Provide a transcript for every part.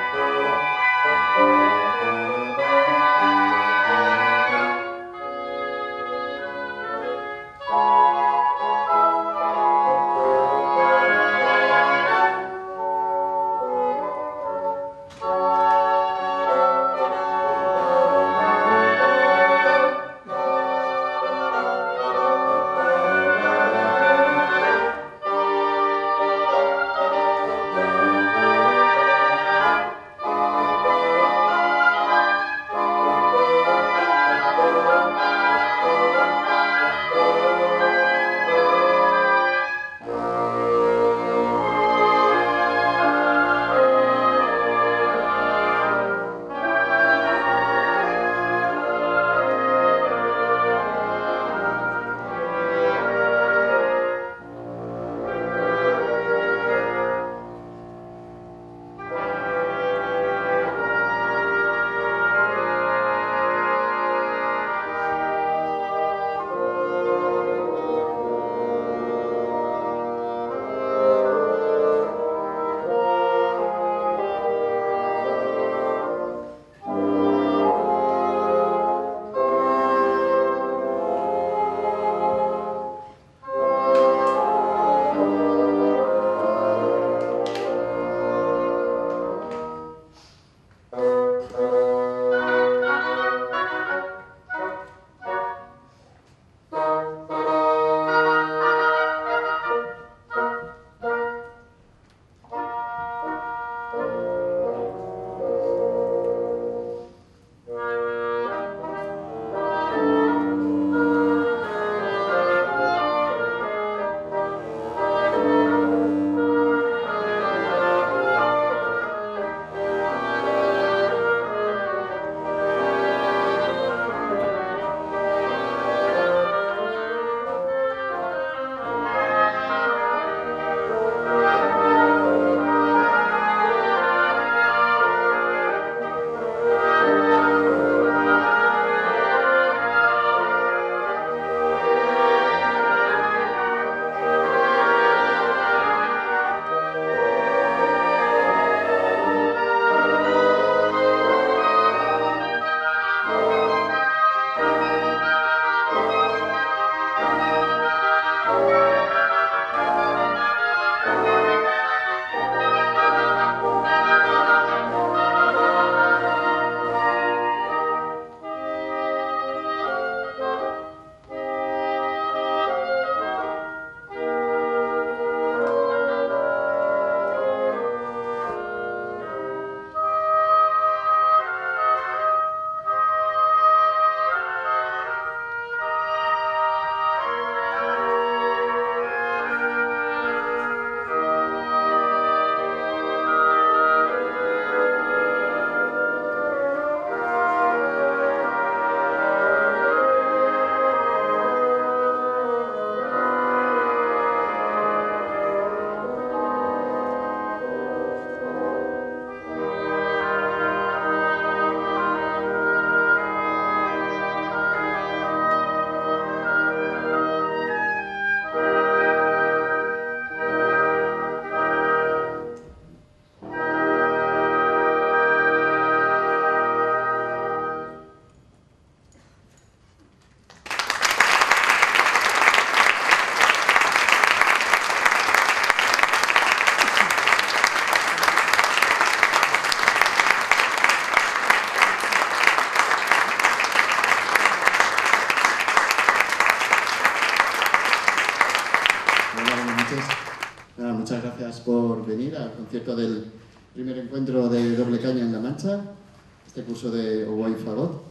Muchas gracias por venir al concierto del primer encuentro de Doble Caña en La Mancha, este curso de oboe y fagot.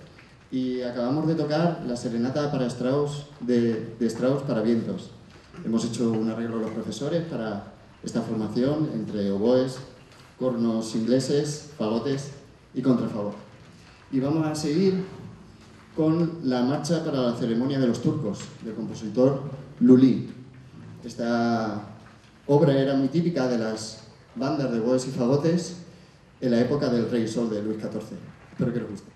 Y acabamos de tocar la serenata para Strauss de Strauss para vientos. Hemos hecho un arreglo los profesores para esta formación entre oboes, cornos ingleses, fagotes y contrafagot. Y vamos a seguir con la marcha para la ceremonia de los turcos, del compositor Lully. Esta obra era muy típica de las bandas de oboes y fagotes en la época del Rey Sol de Luis XIV. Espero que os guste.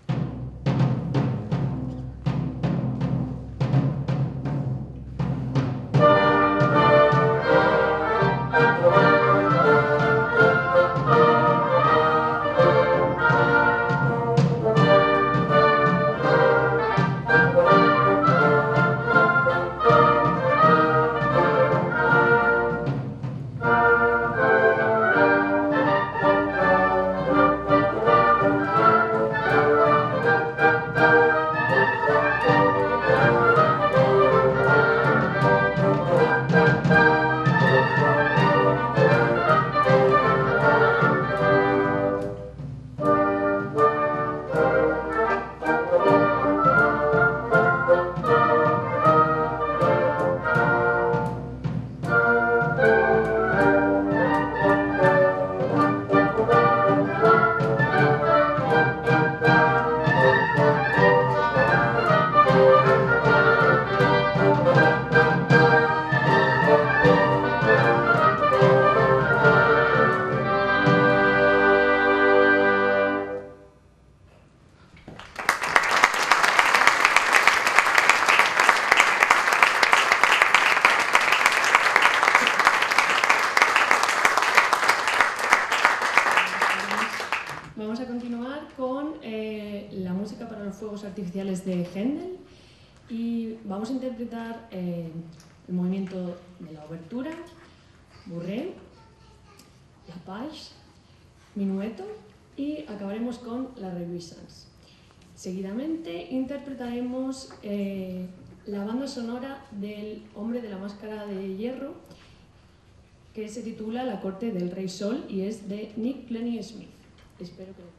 vamos a continuar con la música para los fuegos artificiales de Händel y vamos a interpretar el movimiento de la obertura, Bourrée, la Page, Minueto y acabaremos con la Reluisance. Seguidamente interpretaremos la banda sonora del Hombre de la Máscara de Hierro, que se titula La Corte del Rey Sol y es de Nick Clenny Smith. Espero que les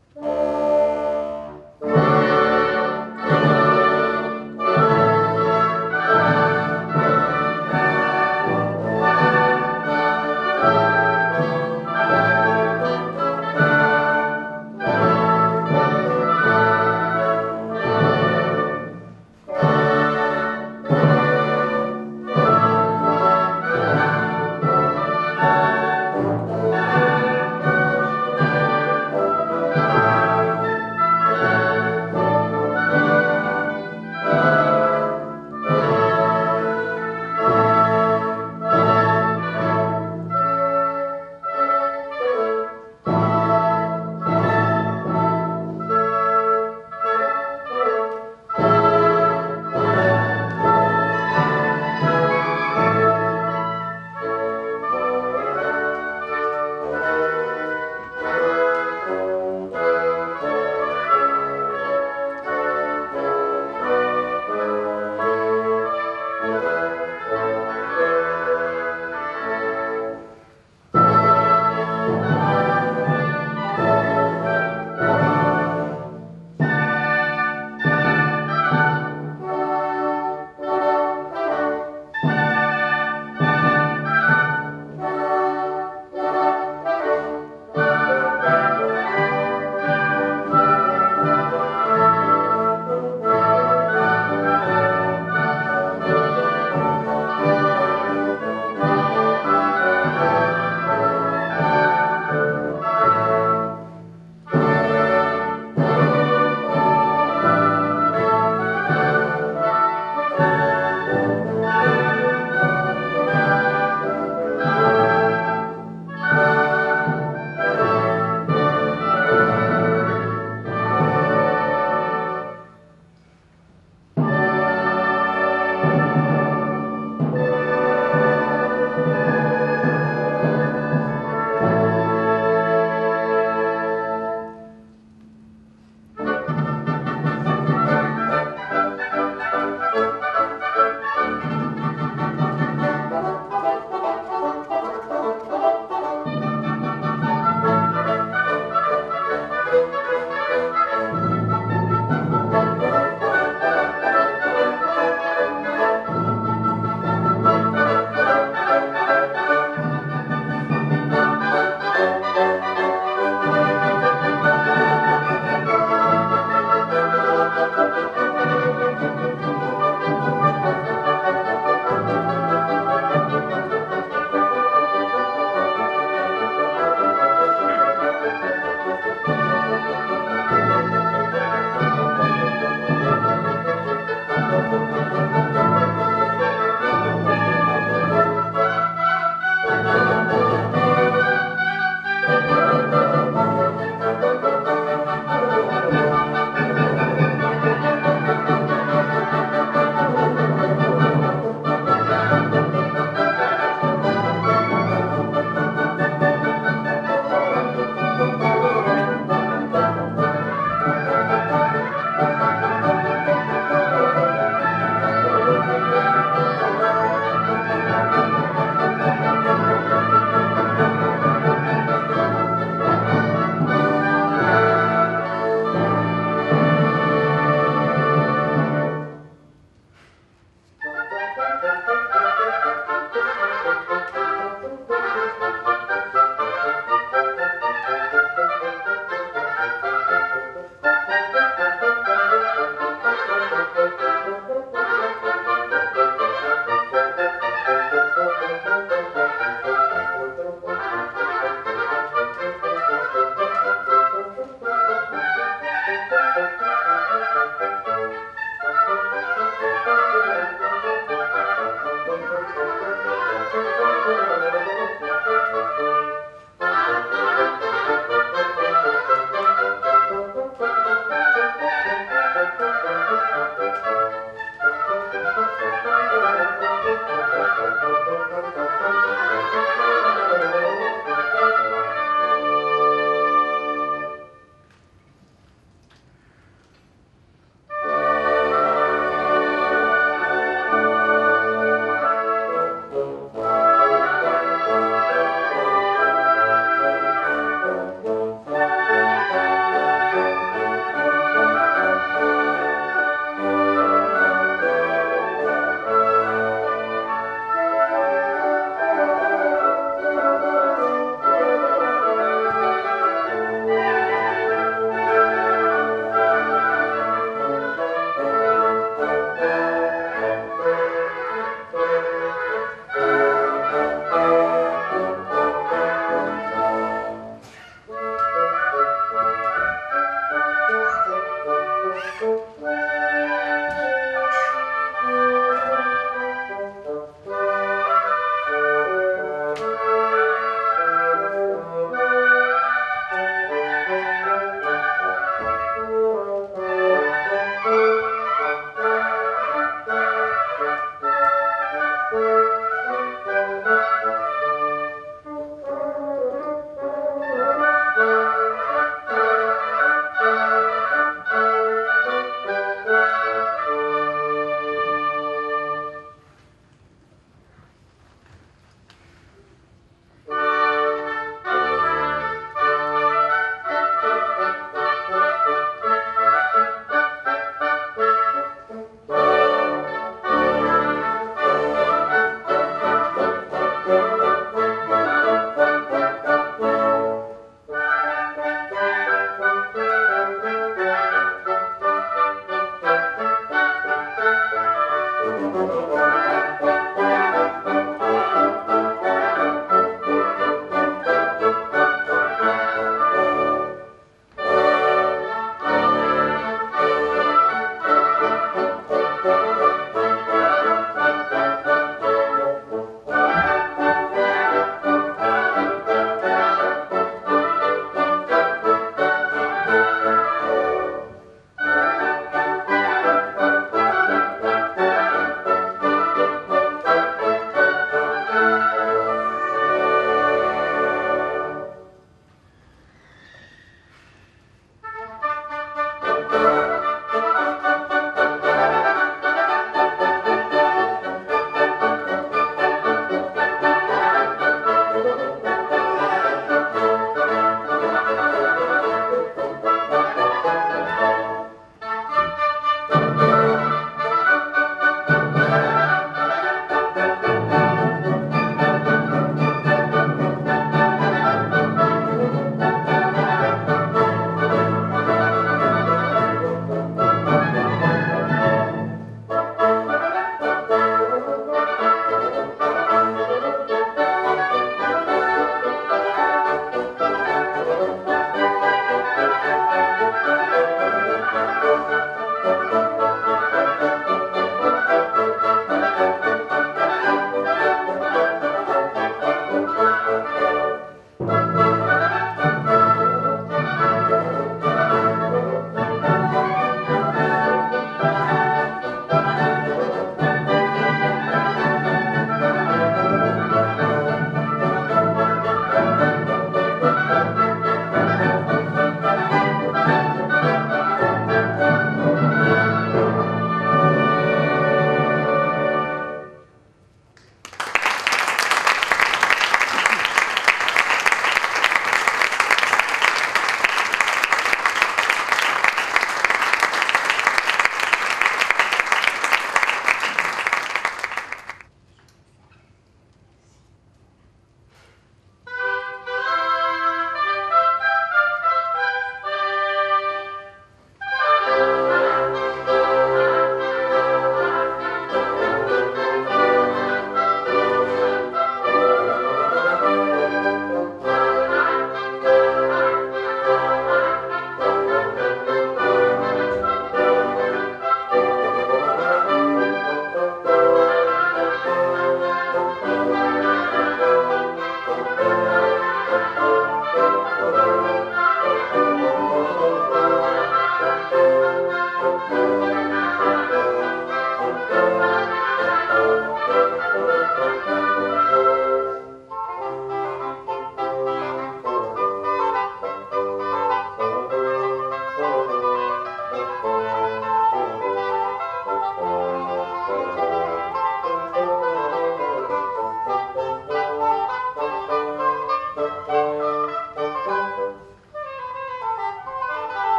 guste.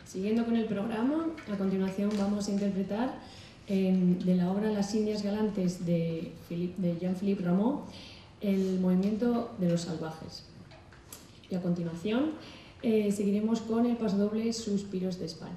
Siguiendo con el programa, a continuación vamos a interpretar de la obra Las Indias Galantes de Jean-Philippe Rameau el movimiento de los salvajes. Y a continuación seguiremos con el pasodoble Suspiros de España.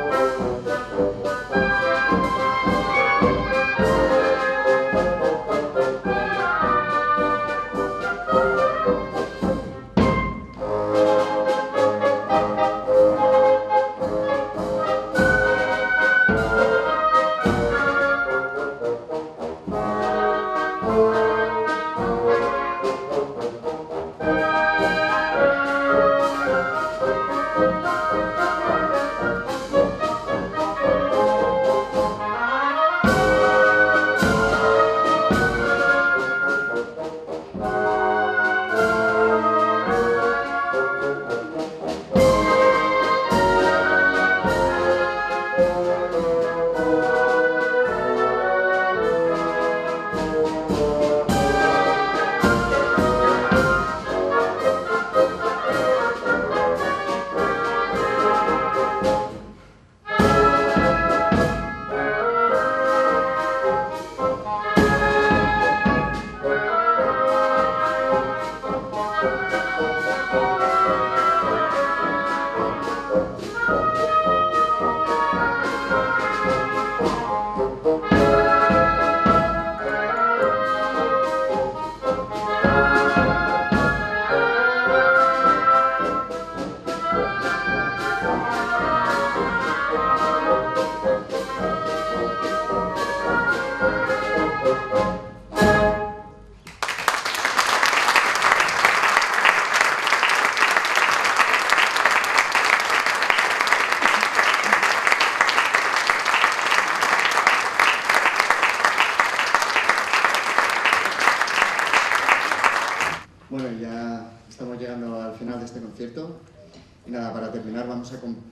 Bueno, ya estamos llegando al final de este concierto y nada, para terminar vamos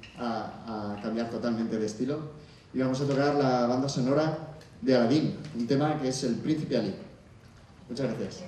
a cambiar totalmente de estilo y vamos a tocar la banda sonora de Aladdin, un tema que es El Príncipe Ali. Muchas gracias.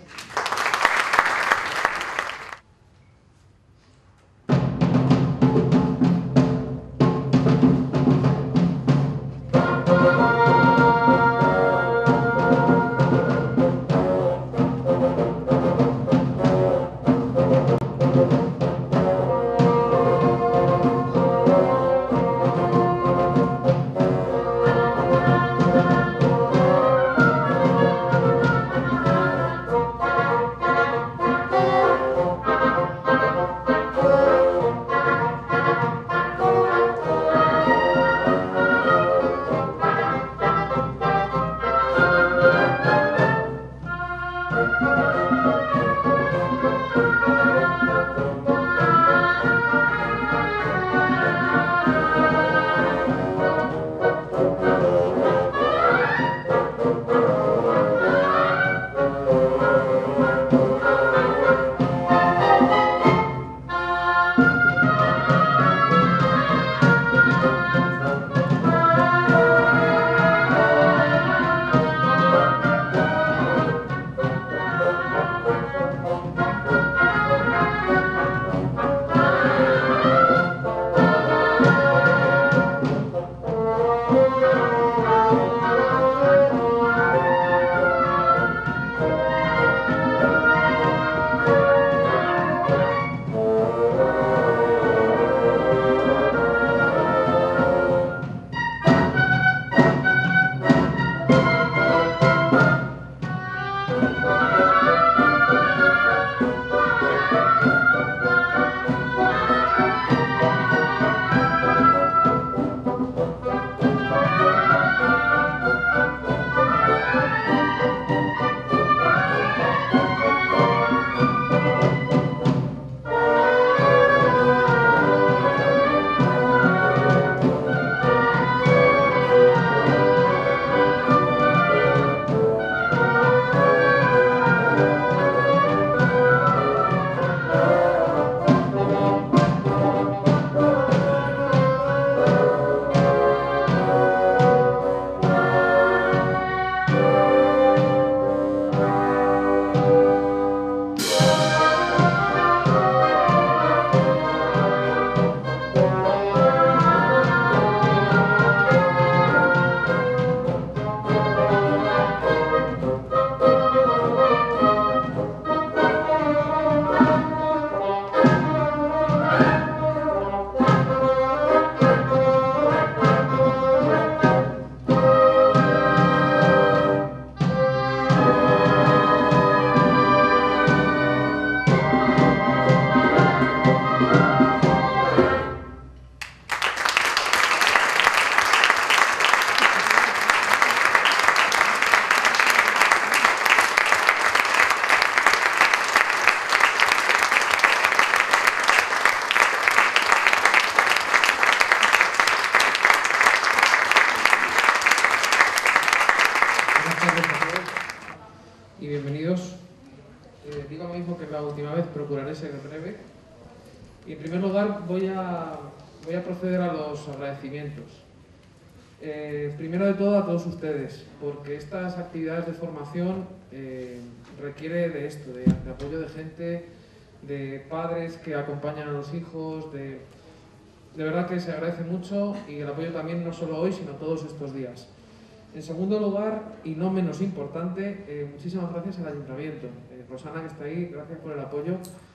y bienvenidos. Digo lo mismo que la última vez, procuraré ser breve. Y en primer lugar voy a proceder a los agradecimientos. Primero de todo a todos ustedes, porque estas actividades de formación requiere de esto, de apoyo de gente, de padres que acompañan a los hijos, de verdad que se agradece mucho, y el apoyo también no solo hoy, sino todos estos días. En segundo lugar, y no menos importante, muchísimas gracias al Ayuntamiento. Rosana, que está ahí, gracias por el apoyo.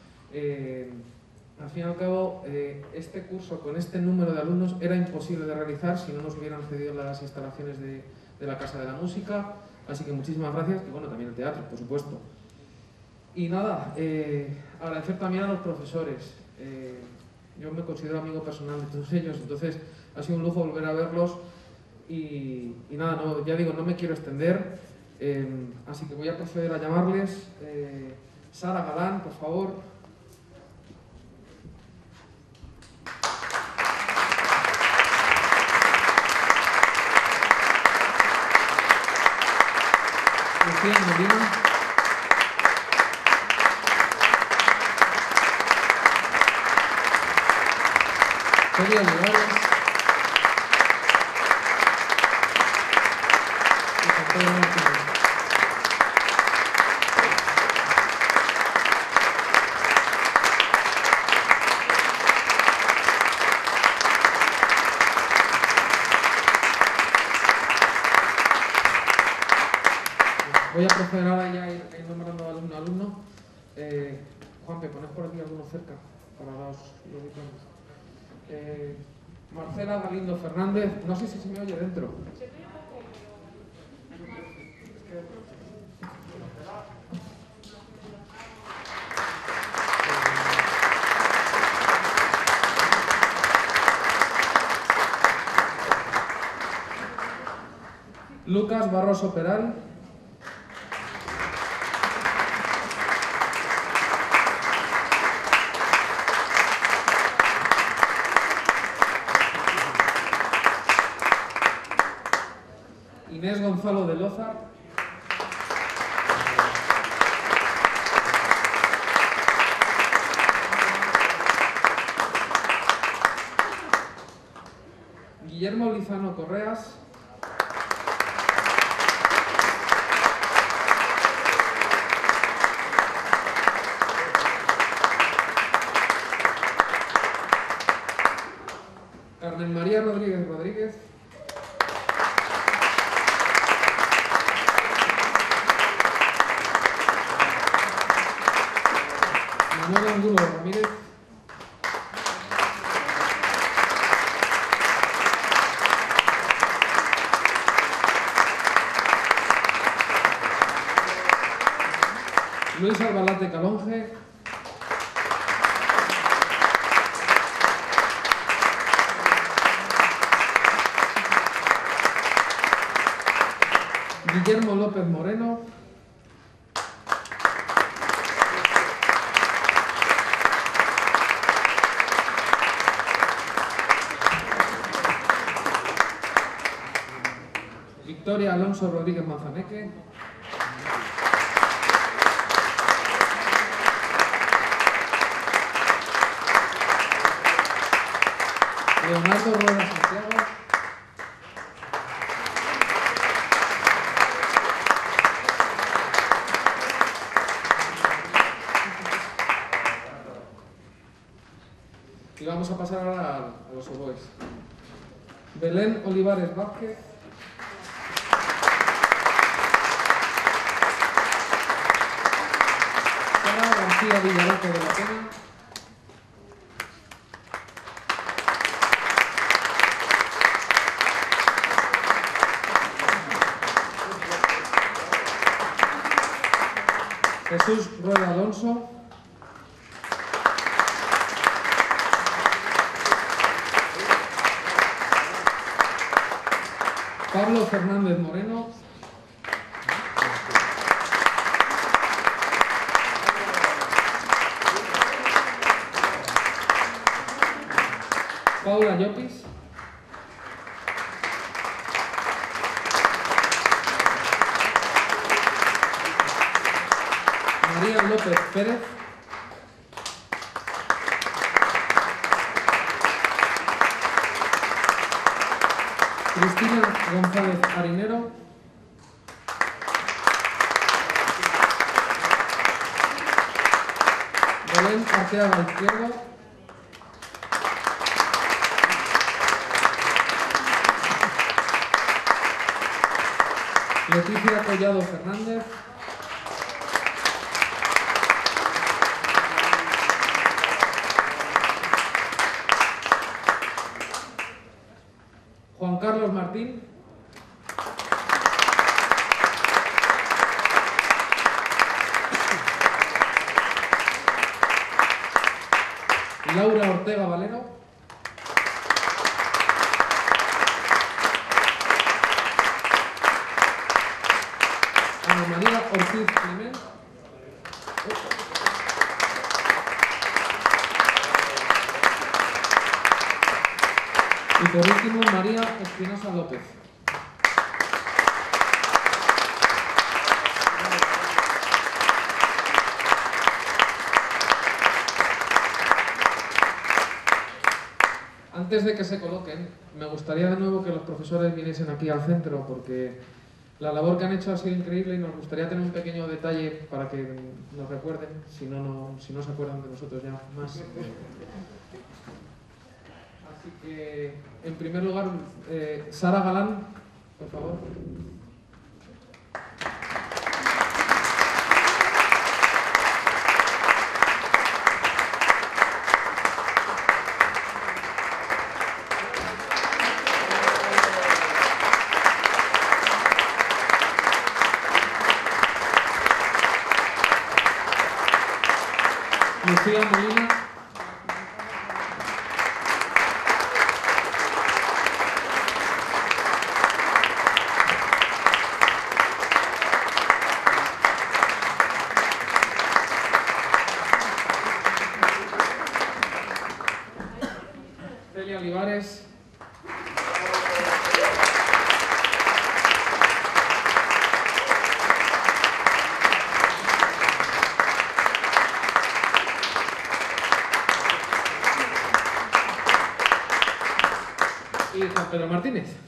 Al fin y al cabo, este curso con este número de alumnos era imposible de realizar si no nos hubieran cedido las instalaciones de la Casa de la Música, así que muchísimas gracias, y bueno, también el teatro, por supuesto. Y nada, agradecer también a los profesores. Yo me considero amigo personal de todos ellos, entonces ha sido un lujo volver a verlos, y nada, no, ya digo, no me quiero extender, así que voy a proceder a llamarles. Sara Galán, por favor. Lucía Molina. Celia Olivares. Y Juan Pedro Martínez. Voy a proceder ahora ya a ir nombrando alumno a alumno. Juanpe, poned por aquí alguno cerca para los diplomas. Marcela Galindo Fernández, no sé si se me oye dentro. Lucas Barroso Peral. Inés Gonzalo de Loza. Guillermo Lizano Correas. Carmen María Rodríguez Rodríguez. Manuel Angulo Ramírez. Luis Albalate Calonge. Guillermo López Moreno. Victoria Alonso Rodríguez Manzaneque. Leonardo Rueda Santiago. Y vamos a pasar ahora a los oboes. Belén Olivares Vázquez. Sara García Villalobos de la Pena. Jesús Rueda Alonso. Pablo Fernández Moreno. Paula Llopis. López Pérez. Cristina González Harinero. Belén Arteaga Izquierdo. Leticia Collado Fernández. Juan Carlos Martín. Laura Ortega Valero. Ana María Ortiz Clement. Y por último, María Espinosa López. Antes de que se coloquen, me gustaría de nuevo que los profesores viniesen aquí al centro, porque la labor que han hecho ha sido increíble y nos gustaría tener un pequeño detalle para que nos recuerden, si no se acuerdan de nosotros ya más. Así que, en primer lugar, Sara Galán, por favor. Lucía Molina. Celia Olivares. Y Juan Pedro Martínez.